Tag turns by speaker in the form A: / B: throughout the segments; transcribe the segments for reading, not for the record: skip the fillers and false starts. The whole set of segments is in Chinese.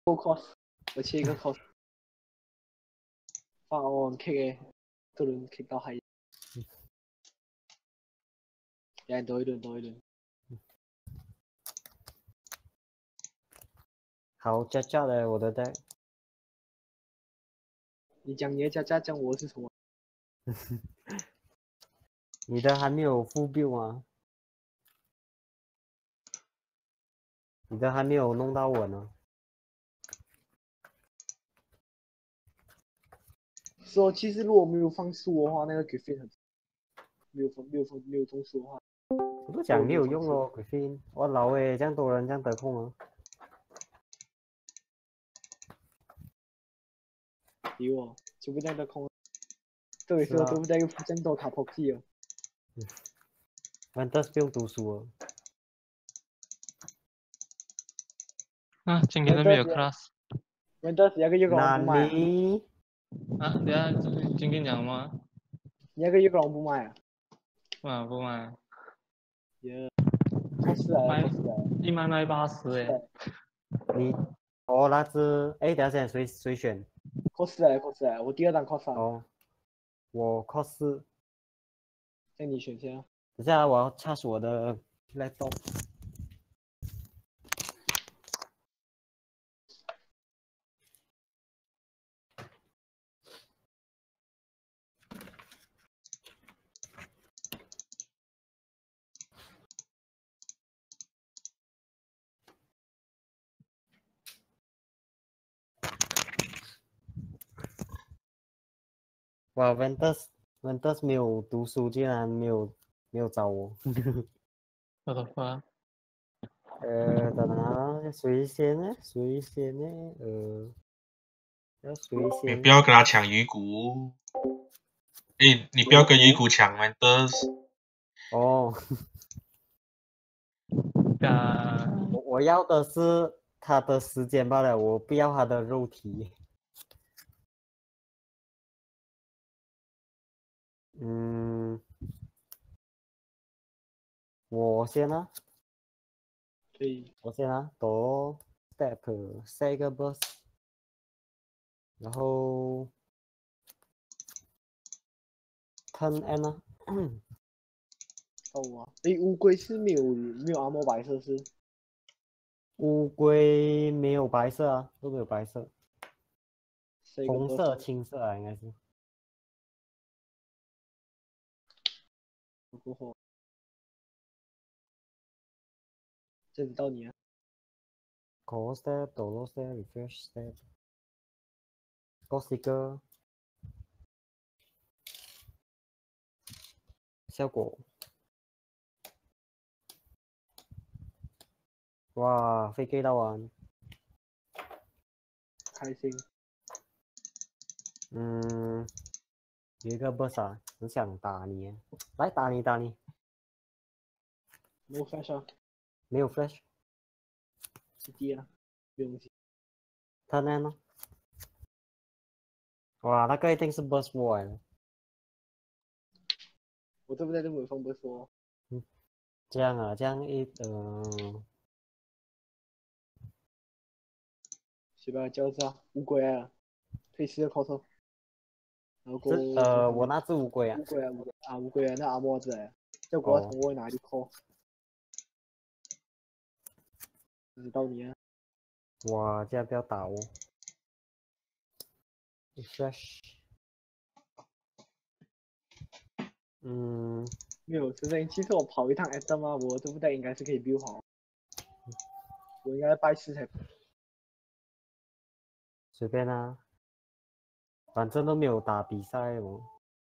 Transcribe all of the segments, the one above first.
A: cos， 我切一个 cos， 放我 kick 这轮 kick 到海，多一轮。
B: 好加加的我的 deck。
A: 你讲你的加，讲我是什么？
B: 你的还没有full build 吗？你的还没有弄到我呢。
A: 说其实如果没有放树的话，那个 Griffin 很没有中树的话，
B: 我都讲没有用哦 ，Griffin。我老诶，这样多人这样得空啊。
A: 有哦，就不带得空。对，
B: 是啊。
A: 都不带这样多卡破气哦。
B: Ventus 不用读书哦。
C: 啊，今天都没有 class。
A: Ventus 那个月光不买。
C: 啊，等下今天讲吗？
A: 你那个月光不买啊？
C: 不买。
A: 耶，好死来了，
C: 一买80哎。
B: 你哦，那只哎，等下先谁选
A: ？cos 来，我第二张 cos
B: 哦，我 cos。
A: 那你选先。
B: 等下我要charge我的 laptop。哇 ，Ventus 没有读书，竟然没有找我。
C: 我的妈！
B: 等等啊，谁先呢？要谁先？
D: 你不要跟他抢鱼骨。诶，你不要跟鱼骨抢 Ventus。
B: 哦。我要的是他的时间罢了，我不要他的肉体。我先啊。
A: 对。
B: 我先啊，多 step 下一个 boss， 然后 turn end 啊。
A: 哦啊，诶，乌龟是没有阿莫白色是？
B: 乌龟没有白色啊，都没有白色，红色、青色啊，应该是。
A: 过后，这里到你啊。
B: Call step, download step, refresh step, Ghost sticker， 效果。哇，飞 K 到完。
A: 开心。
B: 有一个 boss 啊，很想打你，来打你。
A: 没有 flash 啊？
B: 没有 flash。
A: 低啊，不用急。
B: turn end 哦。哇，那个一定是 boss war 了。
A: 我对不对？这么放不说。
B: 这样啊，
A: 随便叫一下乌龟啊，退4个 cos。然后
B: 我那只乌龟啊。
A: 乌龟啊，那阿莫子哎，这国从我哪里 call？知道你啊。
B: 哇，这样不要打我。refresh。
A: 没有，真的，其实我跑一趟 Adam 啊，我对不对？应该是可以 build 好。我应该拜4才。
B: 随便啊，反正都没有打比赛哦。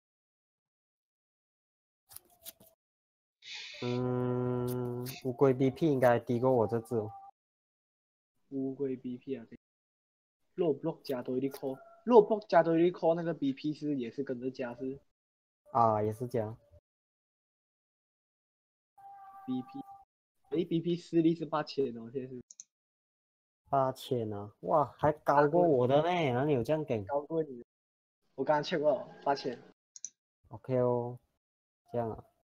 B: 乌龟 BP 应该低过我这只哦。
A: 乌龟 BP 啊，肉 block 加多一粒 call， 肉 block 加多一粒 call， 那个 BP 是也是跟着加是？
B: 啊，也是加。
A: BP， BP 4粒是8000哦，现在是。
B: 8000啊，哇，还高过我的呢，哪里有这样给？
A: 高过你，我刚刚 check 过8000。
B: OK 哦，这样啊。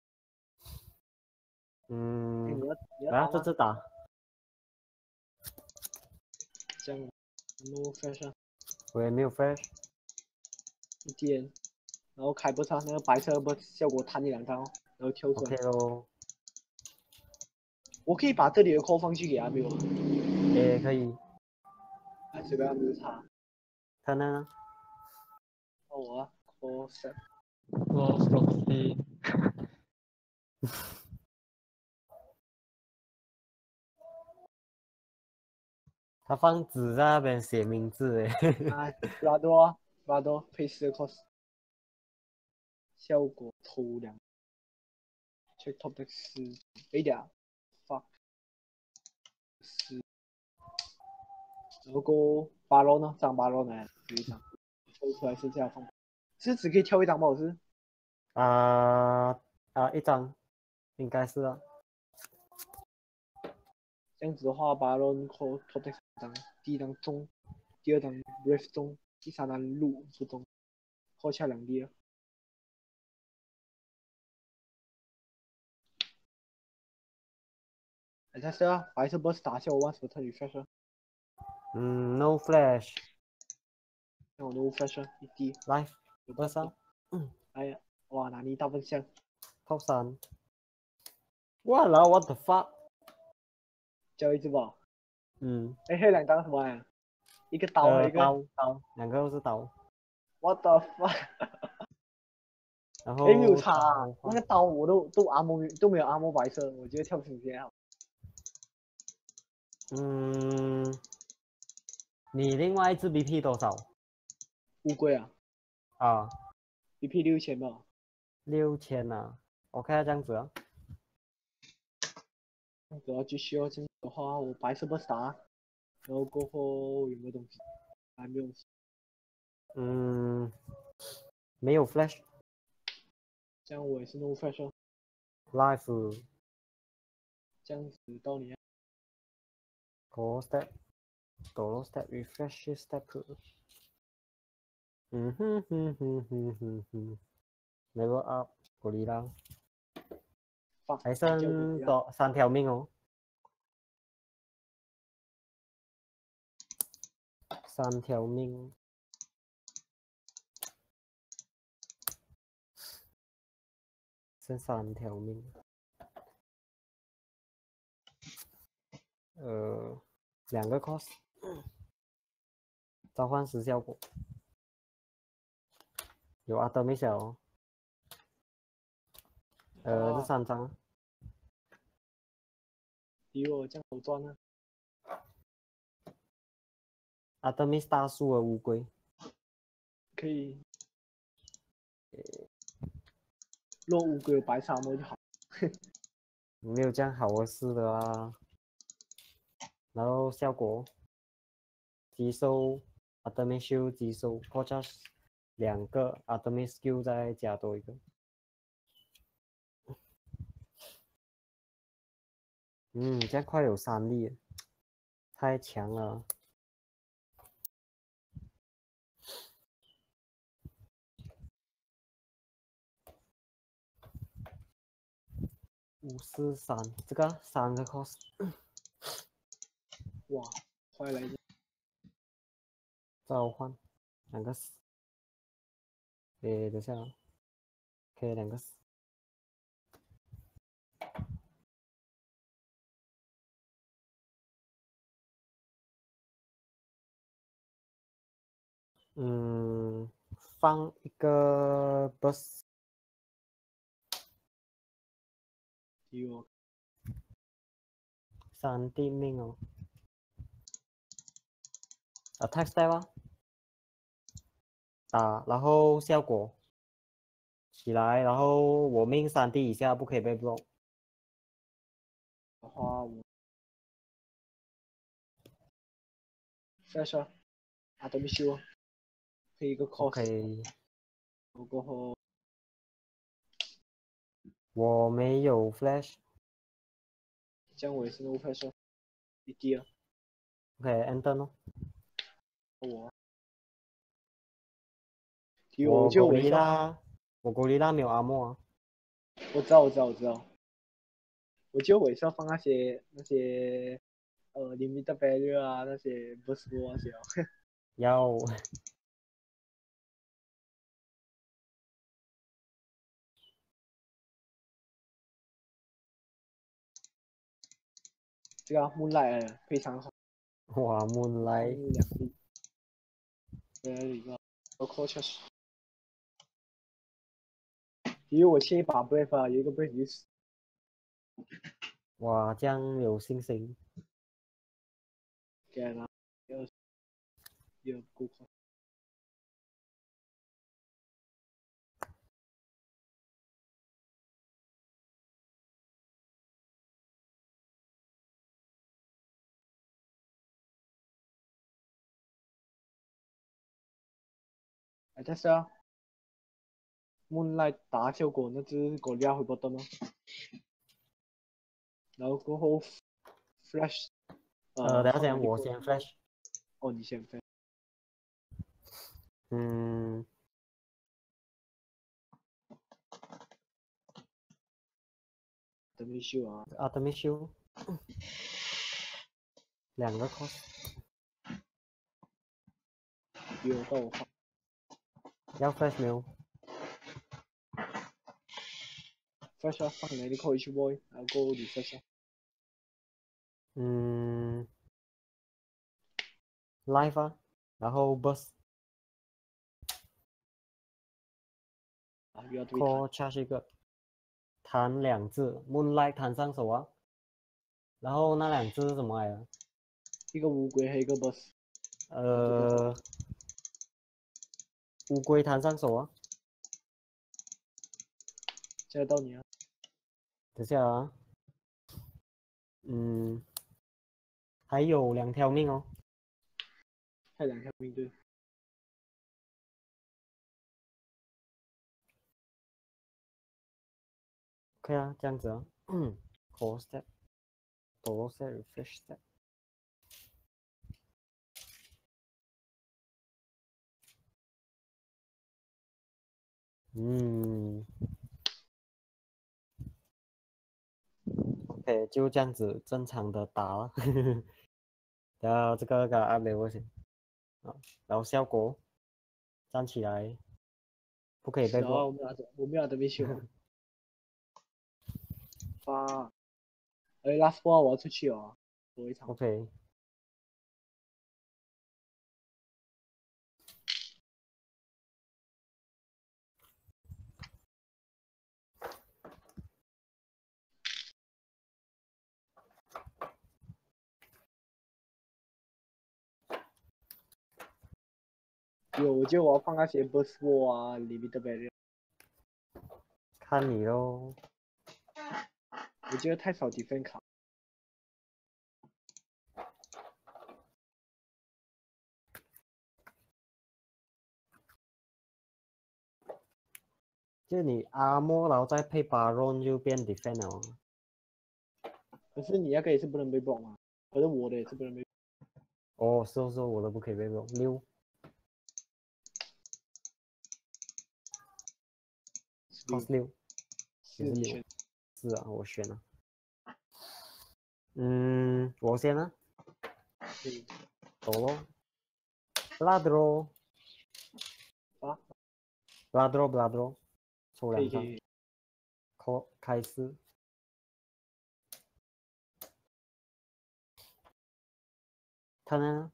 A: 你要
B: 来，这次打。
A: 这样。 ，no flash 啊，
B: 我也没有 flash。
A: 一点，然后开不上那个白色不效果弹你2张，然后跳出
B: OK
A: 来。
B: 咯，
A: 我可以把这里的 call 放弃给阿没有？
B: 也可以。
A: 还是个阿没有差。
B: 看呢？
A: 那我啊 call set。
C: 我 Roxy，
B: 他放纸在那边写名字诶。
A: 啊，布拉多配4 cost， 效果偷2 check top deck 10，没点 fuck 10，然后巴罗呢？张巴罗呢？有一张，抽出来剩下放，是只可以挑一张吗？是？
B: 一张，应该是啊。
A: 这样子的话，巴罗 call top deck 3张，第一张中，第二张 brief 中，第三张路不中，扣下2滴。哎，但是啊，白色 boss 打下我万什么特女 flash，
B: ，no flash。
A: 那我 no flash 一滴
B: life 多少？
A: 哎呀，哇，拿你大笨象，
B: top 3。哇啦 what the fuck？
A: 交一只吧。
B: 哎，
A: 还有2张什么呀？一个刀和一个
B: 刀，2个都是刀。
A: what the fuck？
B: 然后
A: 没有差啊，那个刀我都阿摩都没有阿摩白色，我觉得跳平先好。
B: 你另外一只 BP 多少？
A: 乌龟啊
B: BP
A: 6000吧。
B: 6000啊。OK 这样子啊。
A: 主要继续要这样的话，我白色不打，然后过后有没有东西？还没有。
B: 没有 flash。
A: 这样我也是 no flash 哦。
B: life。
A: 这样子到你啊。
B: Go step refresh step。level up 果粒啦。还剩3条命哦。3条命。剩3条命。2个 cost。召唤师效果。有阿德米小哦。这3张。
A: 比我这样好赚啊。
B: 阿德米斯大树的乌龟。
A: 可以。若乌龟有白沙漠就好。
B: 没有这样好的事的啦。然后效果。击收阿德米修击收 c o 2个阿德米 skill 再加多一个。这样快有3粒，太强了。543，这个3个 cost。
A: 哇，快来！
B: 召唤2个死。等一下，OK 2个死。放一个 bus。
A: 有。
B: 3地命哦。attack step 啊。打，然后效果起来，然后我命3地以下不可以被 block。
A: 的话我 flash 啊，阿德米修啊，可以一个 cost。
B: OK。
A: 过后
B: 我没有 flash。
A: 这样我也是 no flash 一滴啊。
B: OK，enter 咯。
A: 我
B: 果粒啦没有阿莫啊。
A: 我知道。我觉得我也是要放那些 Limit Barrier 啊那些 Burst Wall 那些哦。
B: 要
A: 这个 Moonlight 非常好，
B: 哇，Moonlight
A: 2粒，一个 Local Charge。其实我欠一把 Brave 啊，有一个 Brave 就死。
B: 哇，这样有信心。
A: 给了，有顾客。哎，但是啊，Moonlight 打效果那只狗利亚会不动吗？然后过后 Flash，
B: 等下
A: 放了
B: 先，我先 flash。
A: 哦，你先 Flash。
B: 嗯，
A: 等没修啊，
B: 阿米修2个 cost，
A: 有到我放。
B: 要 flash 没有？
A: Flash 啊，放哪里扣去 boy，然后过后你 Flash 啊。
B: 嗯，live 啊，然后 burst
A: 啊，又要对弹。
B: call charge 一个，弹2只 moonlight 弹上手啊，然后那2只是什么来着？
A: 一个乌龟和一个 Boss。
B: 乌龟弹上手啊，
A: 现在到你啊，
B: 等下啊，还有2条命哦。
A: 还有2条命对。
B: OK 啊，这样子啊，call step， solo step refresh step。OK，就这样子正常的打了。然后这个给它 up level 先，啊，然后效果站起来，不可以被
A: 是啊，
B: block。
A: 我没有得没修啊。发，哎，last ball 我要出去哦，躲一场。
B: OK，
A: 我觉得我要放那些 Burst Wall 啊，Limit Barrier。
B: 看你咯。
A: 我觉得太少defense 卡。
B: 就你 armor 然后再配 baron 就变 defend 了。
A: 可是你那个也是不能被 block 嘛，可是我的也是不能被。
B: 哦，是我都不可以被 block。6 cost 6
A: 是
B: 也是6，
A: 你选。
B: 是啊，我选了。我先啊，走咯。ladro
A: 啊，
B: ladro 抽2张
A: 可以可以。
B: ，call 开始。看啊，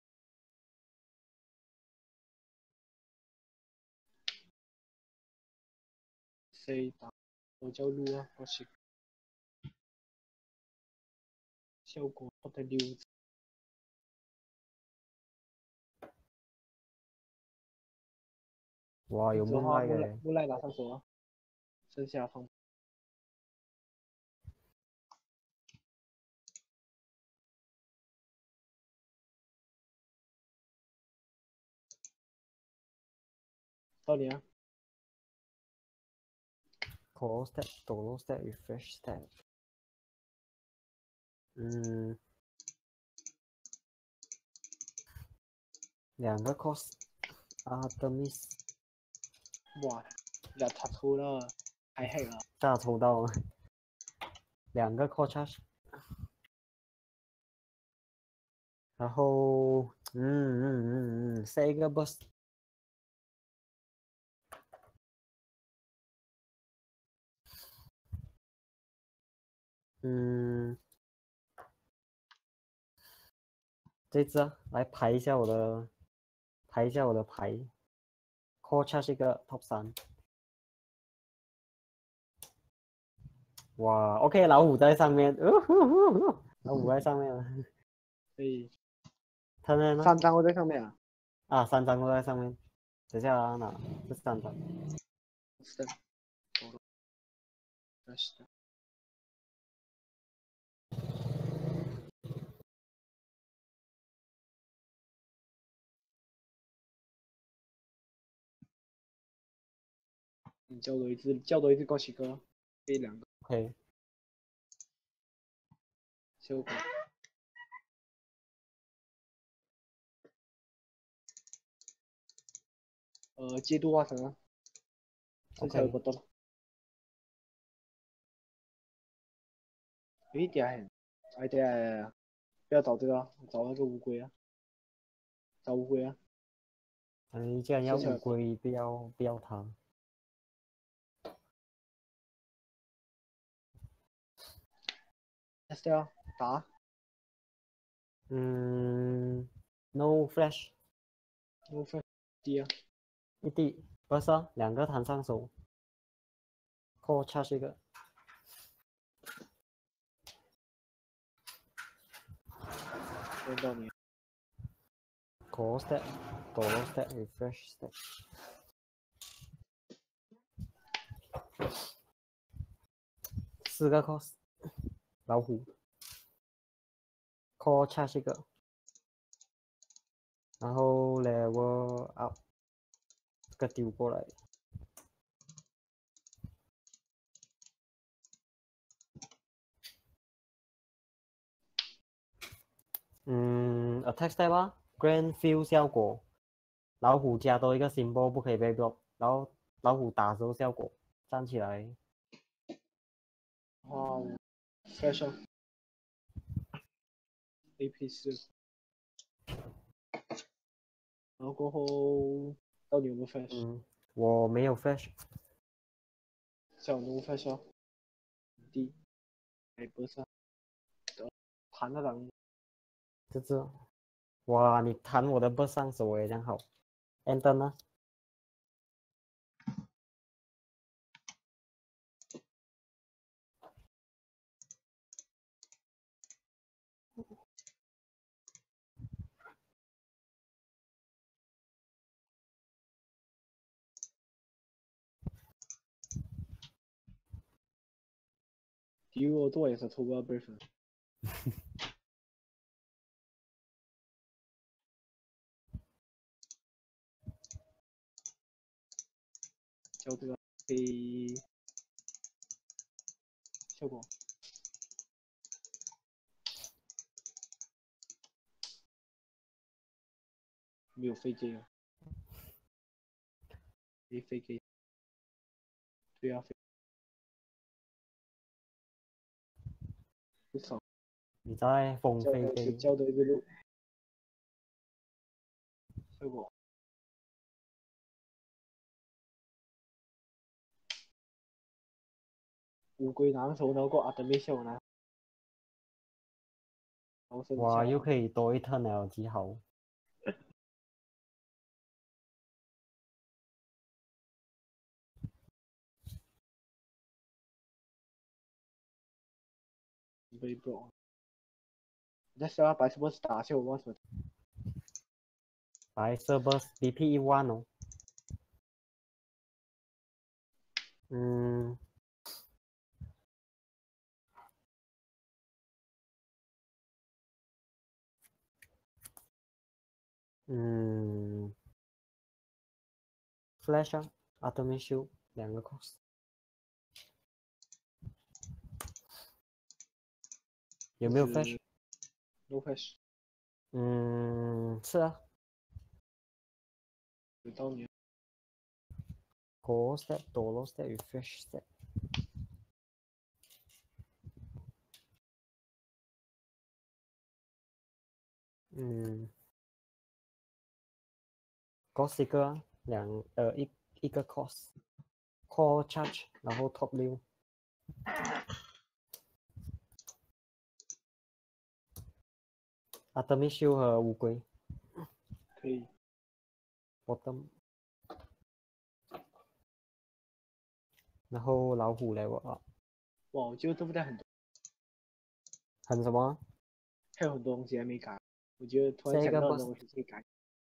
A: 谁打？我叫路啊，我是。效果我的溜子。
B: 哇，有
A: 这话
B: moonlight 的。
A: 木赖拿上手啊，剩下放。到你啊，
B: call step， solo step refresh step。2个 cost Artemis
A: 哇，俩他抽了，太黑了。
B: 大抽到了，2个 call charge。 然后set 一个 burst。这只来排一下我的牌 ，call charge 一个 top 3。哇 ，OK， 老虎在上面，老虎在上面了。
A: 可以。
B: 他呢
A: 3张会在上面啊。
B: 啊，3张都在上面。等下啊，哪这3张？
A: 是的。是的。你叫多一只枸杞哥，可以2个。
B: OK。
A: 效果。阶度化成了。剩下的不动。有一点，哎对啊，不要找这个，找那个乌龟啊，找乌龟啊。
B: 你既然要乌龟，不要它。
A: S 掉打。
B: No flash。No
A: flash。D 啊。
B: 一滴，不是啊，2个弹上手。call charge 一个。
A: 轮到你。
B: call step， call step refresh step。4个 cost， 老虎。call charge 一个，然后 level up， 这个丢过来。attack step 啊 ，grand field 效果，老虎加多一个 symbol 不可以被 block， 然后老虎打的时候效果，站起来。
A: 哇 ，flash 啊 ，AP4。然后过后到底有没有 flash？
B: 我没有 flash。
A: 小奴 flash 啊。D， 不是。弹那张。
B: 这只，哇，你弹我的 burst 上手也这样好。enter 呢？
A: 敌我做也是抽个备份。叫这个飞效果。没有飞机啊。没飞机。对啊，飞。不少。
B: 你在风飞飞。
A: 叫的一个路。效果。乌龟拿手那个阿德没效呢。
B: 哇，又可以多一 turn 了，极好。
A: 被 block。那时候白色 boss 打下我忘什么。
B: 白色 boss BP 1哦。flash 啊 ，automate shield 2个 cost。有没有 flash？
A: No flash。
B: 是啊。
A: 有道理。
B: Call step， door step， refresh step。 ，cost 一个啊，一个 cost，core charge，然后 top 6。Artemis Shield 和乌龟
A: 可以。
B: bottom，然后老虎 level 2，
A: 哇，我觉得对不对很多，
B: 很什么？
A: 还有很多东西还没改。我觉得突然
B: 下一个
A: 想到的
B: boss
A: 东西可以改。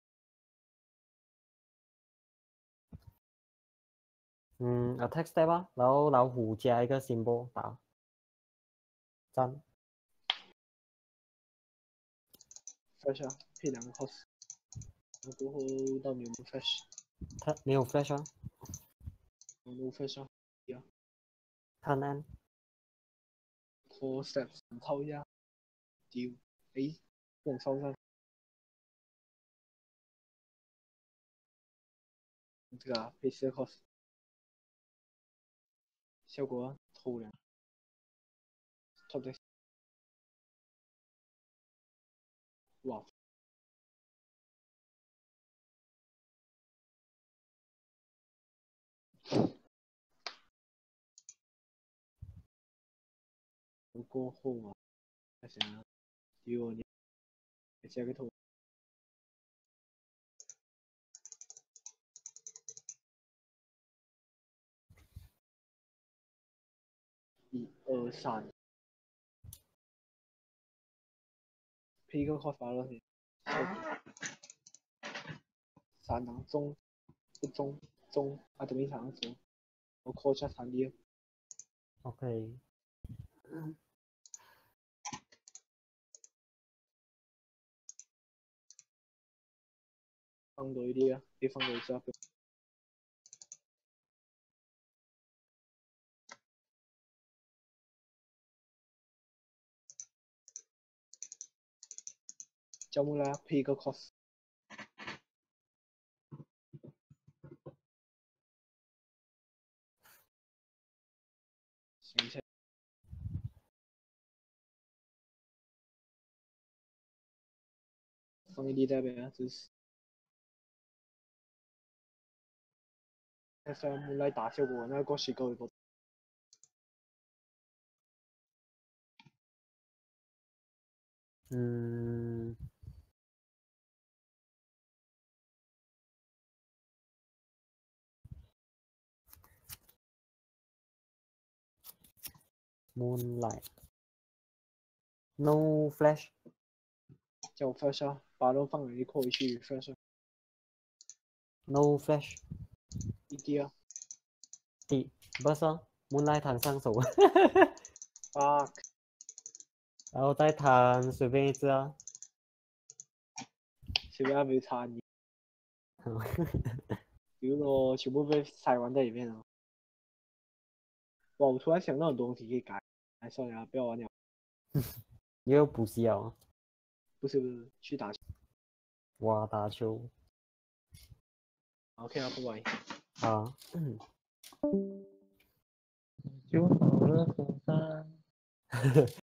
B: attack step 啊，然后老虎加一个 symbol 打，赞。
A: flash 啊，配2个 cos，然后过后到你有没有 flash？
B: 他没有 flash 啊，
A: 有没有 flash 啊？呀
B: 看安
A: ，core steps 抄一下，丢，诶，不能烧上。这个啊，配4个 cos，效果啊，偷2 top deck，哇，过后啊，那想啊，丢你，加个头。1、2、3，配一个 cos 发了先，3囊中不中啊，等一场中，我 call 下3D，
B: ，OK，
A: 放多一点啊，别放多一下。叫木拉配一个 cos， 想一下，放一滴代表啊，这是。那虽然木来打效果，那个是高一个。
B: Moonlight，no flash，
A: 叫我 flash 啊，把肉放里扣回去 flash，
B: no flash，
A: 一滴啊
B: 第不是哦，Moonlight 弹上手，
A: ，fuck，
B: 然后再弹随便一只啊，
A: 随便没差你，比如说全部被塞完在里面了。哇，我突然想到很多东西可以改，哎，算了，不要玩了，
B: 又补习哦，
A: 不是去打球。
B: 哇，打球
A: OK 啊，拜拜。
B: 啊，
C: 就好了，风帆。